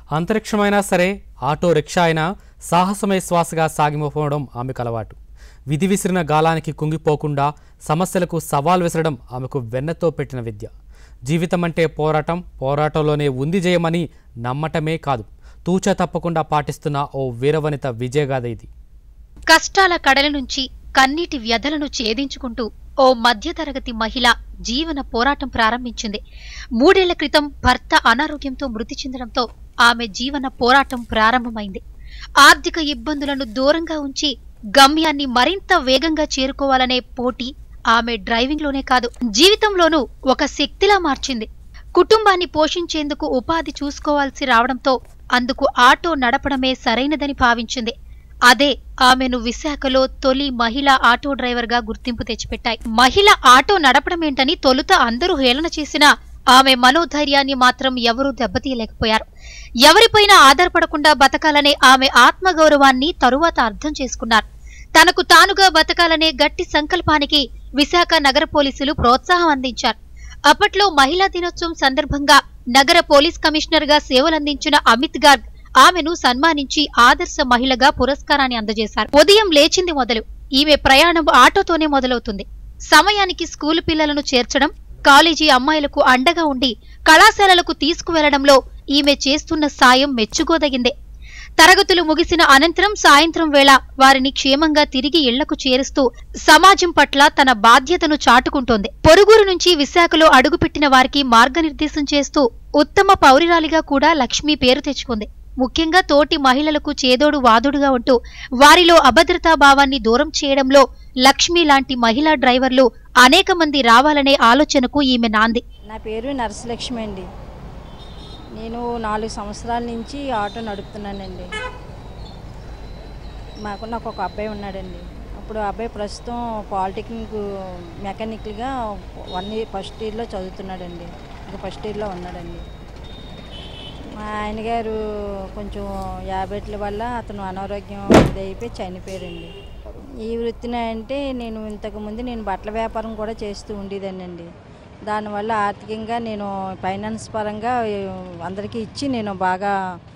అంతరిక్షమైనా సరే auto rickshaw అయినా సాహసమే శ్వాసగా సాగిపోవడం ఆమెకు అలవాటు. విధి విసిరిన గాలానికి కుంగిపోకుండా సమస్యలకు సవాల్ విసరడం ఆమెకు వెన్నతో పెట్టిన విద్య. జీవితం అంటే పోరాటం, పోరాటంలోనే ఉంది జయమని నమ్మటమే కాదు, తూచా తప్పకుండా పాటిస్తున్న ఓ వీరవనిత విజయగాథ ఇది. కష్టాల కడల నుంచి కన్నీటి వ్యధలను ఛేదించుకుంటూ ఓ మధ్యతరగతి మహిళ జీవన పోరాటం ప్రారంభించింది. 3 ఏళ్ల క్రితం భర్త అనారోగ్యంతో మృతి చెందడంతో ఆమె జీవన పోరాటం ప్రారంభమైంది. ఆర్థిక ఇబ్బందులను దూరంగా ఉంచి గమ్యాన్ని మరింత వేగంగా చేరుకోవాలనే పోటీ ఆమె డ్రైవింగ్లోనే కాదు, జీవితంలోనూ ఒక శక్తిలా మార్చింది. కుటుంబాన్ని పోషించేందుకు ఉపాధి చూసుకోవాల్సి రావడంతో అందుకు ఆటో నడపడమే సరైనదని భావించింది. అదే ఆమెను విశాఖలో తొలి మహిళా ఆటో డ్రైవర్గా గుర్తింపు తెచ్చిపెట్టాయి. మహిళ ఆటో నడపడమేంటని తొలుత అందరూ హేళన చేసినా ఆమె మనోధైర్యాన్ని మాత్రం ఎవరూ దెబ్బతీయలేకపోయారు. ఎవరిపైనా ఆధారపడకుండా బతకాలనే ఆమె ఆత్మగౌరవాన్ని తరువాత అర్థం చేసుకున్నారు. తనకు తానుగా బతకాలనే గట్టి సంకల్పానికి విశాఖ నగర పోలీసులు ప్రోత్సాహం అందించారు. అప్పట్లో మహిళా దినోత్సవం సందర్భంగా నగర పోలీస్ కమిషనర్ గా సేవలందించిన అమిత్ గార్గ్ ఆమెను సన్మానించి ఆదర్శ మహిళగా పురస్కారాన్ని అందజేశారు. ఉదయం లేచింది మొదలు ఈమె ప్రయాణం ఆటోతోనే మొదలవుతుంది. సమయానికి స్కూలు పిల్లలను చేర్చడం, కాలేజీ అమ్మాయిలకు అండగా ఉండి కళాశాలలకు తీసుకువెళ్లడంలో ఈమె చేస్తున్న సాయం మెచ్చుకోదగిందే. తరగతులు ముగిసిన అనంతరం సాయంత్రం వేళ వారిని క్షేమంగా తిరిగి ఇళ్లకు చేరుస్తూ సమాజం పట్ల తన బాధ్యతను చాటుకుంటోంది. పొరుగురు నుంచి విశాఖలో అడుగుపెట్టిన వారికి మార్గనిర్దేశం చేస్తూ ఉత్తమ పౌరురాలిగా కూడా లక్ష్మి పేరు తెచ్చుకుంది. ముఖ్యంగా తోటి మహిళలకు చేదోడు వాదుడుగా ఉంటూ వారిలో అభద్రతా భావాన్ని దూరం చేయడంలో లక్ష్మి లాంటి మహిళా డ్రైవర్లు అనేక మంది రావాలనే ఆలోచనకు ఈమె నాంది. నా పేరు నరసలక్ష్మి అండి. నేను 4 సంవత్సరాల నుంచి ఆటో నడుపుతున్నానండి. నాకు ఒక అబ్బాయి ఉన్నాడండి. అప్పుడు అబ్బాయి ప్రస్తుతం పాలిటెక్నిక్ మెకానికల్గా ఫస్ట్ ఇయర్లో చదువుతున్నాడండి. ఇంకా ఫస్ట్ ఇయర్లో ఉన్నాడండి. మా ఆయన గారు కొంచెం యాబెట్ల వల్ల అతను అనారోగ్యం ఇదైపోయి చనిపోయారండి. ఈ వృత్తిని అంటే ఇంతకుముందు నేను బట్టల వ్యాపారం కూడా చేస్తూ ఉండేదానండి. దానివల్ల ఆర్థికంగా నేను ఫైనాన్స్ పరంగా అందరికీ ఇచ్చి నేను బాగా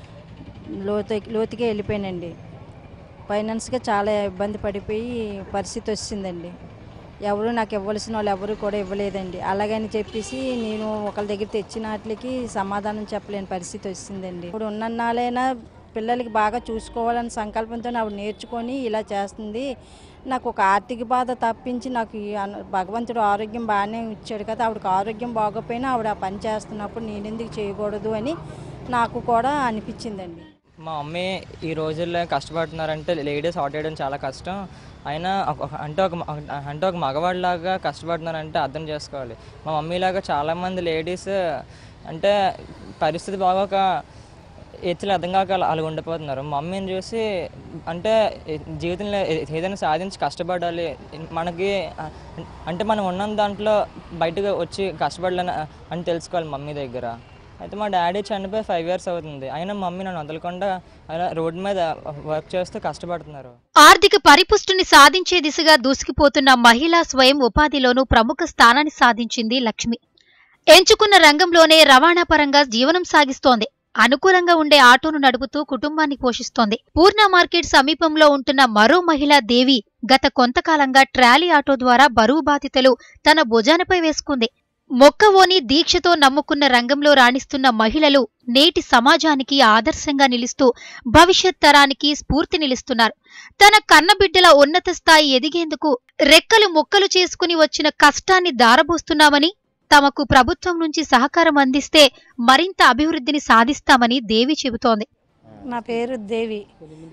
లోతుగా వెళ్ళిపోయానండి. ఫైనాన్స్గా చాలా ఇబ్బంది పడిపోయి పరిస్థితి వచ్చిందండి. ఎవరు నాకు ఇవ్వాల్సిన వాళ్ళు ఎవరు కూడా ఇవ్వలేదండి. అలాగని చెప్పేసి నేను ఒకళ్ళ దగ్గర తెచ్చిన వాటికి సమాధానం చెప్పలేని పరిస్థితి వచ్చిందండి. ఇప్పుడు ఉన్నన్నాళ్ళైనా పిల్లలకి బాగా చూసుకోవాలని సంకల్పంతో ఆవిడ నేర్చుకొని ఇలా చేస్తుంది. నాకు ఒక ఆర్థిక బాధ తప్పించి నాకు భగవంతుడు ఆరోగ్యం బాగానే ఇచ్చాడు కదా, ఆవిడకి ఆరోగ్యం బాగోపోయినా ఆవిడ ఆ పని చేస్తున్నప్పుడు నేను ఎందుకు చేయకూడదు అని నాకు కూడా అనిపించిందండి. మా మమ్మీ ఈ రోజుల్లో కష్టపడుతున్నారంటే లేడీస్ ఆటో వేయడం చాలా కష్టం. అయినా అంటే ఒక మగవాడిలాగా కష్టపడుతున్నారంటే అర్థం చేసుకోవాలి. మా మమ్మీలాగా చాలామంది లేడీస్ అంటే పరిస్థితి బాగోక ఎత్తులు అర్థం కాక అలా ఉండిపోతున్నారు. మమ్మీని చూసి అంటే జీవితంలో ఏదైనా సాధించి కష్టపడాలి, మనకి అంటే మనం ఉన్న దాంట్లో బయటకు వచ్చి కష్టపడాలని అని తెలుసుకోవాలి మమ్మీ దగ్గర. అయితే మా డాడీ చనిపోయి 5 years అవుతుంది. అయినా మమ్మీ నన్ను వదలకుండా అలా రోడ్డు మీద వర్క్ చేస్తూ కష్టపడుతున్నారు. ఆర్థిక పరిపుష్టిని సాధించే దిశగా దూసుకుపోతున్న మహిళా స్వయం ఉపాధిలోనూ ప్రముఖ స్థానాన్ని సాధించింది లక్ష్మి. ఎంచుకున్న రంగంలోనే రవాణా పరంగా జీవనం సాగిస్తోంది. అనుకూలంగా ఉండే ఆటోను నడుపుతూ కుటుంబాన్ని పోషిస్తోంది. పూర్ణ మార్కెట్ సమీపంలో ఉంటున్న మరో మహిళ దేవి గత కొంతకాలంగా ట్రాలీ ఆటో ద్వారా బరువు బాధ్యతలు తన భుజానపై వేసుకుంది. మొక్కవోని దీక్షతో నమ్ముకున్న రంగంలో రాణిస్తున్న మహిళలు నేటి సమాజానికి ఆదర్శంగా నిలుస్తూ భవిష్యత్ తరానికి స్ఫూర్తి నిలుస్తున్నారు. తన కన్నబిడ్డల ఉన్నత స్థాయి ఎదిగేందుకు రెక్కలు ముక్కలు చేసుకుని వచ్చిన కష్టాన్ని దారబోస్తున్నామని, తమకు ప్రభుత్వం నుంచి సహకారం అందిస్తే మరింత అభివృద్ధిని సాధిస్తామని దేవి చెబుతోంది. నా పేరు దేవి.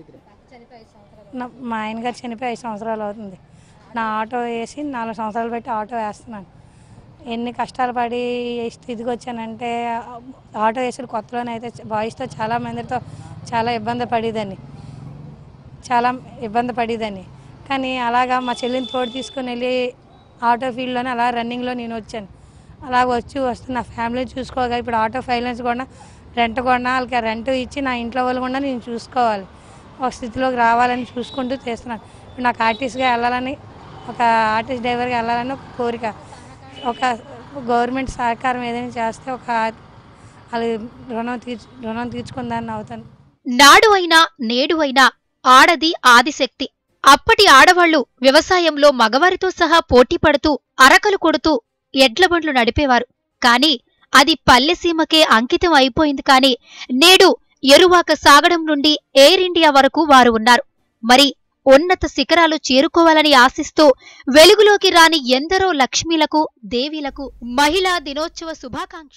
మా ఆయన గారు చనిపోయి 5 సంవత్సరాలు అవుతుంది. నా ఆటో వేసి 4 సంవత్సరాలు బట్టి ఆటో వేస్తున్నాను. ఎన్ని కష్టాలు పడి స్థితికి వచ్చానంటే ఆటో వేసిన కొత్తలోనైతే బాయ్స్తో చాలా మందితో చాలా ఇబ్బంది పడేదాన్ని. కానీ అలాగా మా చెల్లిని తోడు తీసుకుని వెళ్ళి ఆటో ఫీల్డ్లోనే అలా రన్నింగ్లో నేను వచ్చాను. అలా వస్తూ నా ఫ్యామిలీని చూసుకోగా ఇప్పుడు ఆటో ఫైనాన్స్ కూడా రెంట్ కూడా వాళ్ళకి రెంట్ ఇచ్చి నా ఇంట్లో వాళ్ళు కూడా నేను చూసుకోవాలి, ఒక స్థితిలోకి రావాలని చూసుకుంటూ చేస్తున్నాను. ఇప్పుడు నాకు ఆర్టిస్ట్గా వెళ్ళాలని, ఒక ఆర్టిస్ట్ డ్రైవర్గా వెళ్ళాలని ఒక కోరిక. ఒక గవర్నమెంట్ సహకారం ఏదైనా చేస్తే వాళ్ళు రుణం తీర్చుకుందాన్ని అవుతాను. నాడు అయినా నేడు అయినా ఆడది ఆదిశక్తి. అప్పటి ఆడవాళ్లు వ్యవసాయంలో మగవారితో సహా పోటీ పడుతూ అరకలు కొడుతూ ఎడ్లబండ్లు నడిపేవారు. కాని అది పల్లెసీమకే అంకితం అయిపోయింది. కాని నేడు ఎరువాక సాగడం నుండి ఎయిర్ ఇండియా వరకు వారు ఉన్నారు. మరి ఉన్నత శిఖరాలు చేరుకోవాలని ఆశిస్తూ వెలుగులోకి రాని ఎందరో లక్ష్మీలకు, దేవీలకు మహిళా దినోత్సవ శుభాకాంక్షలు.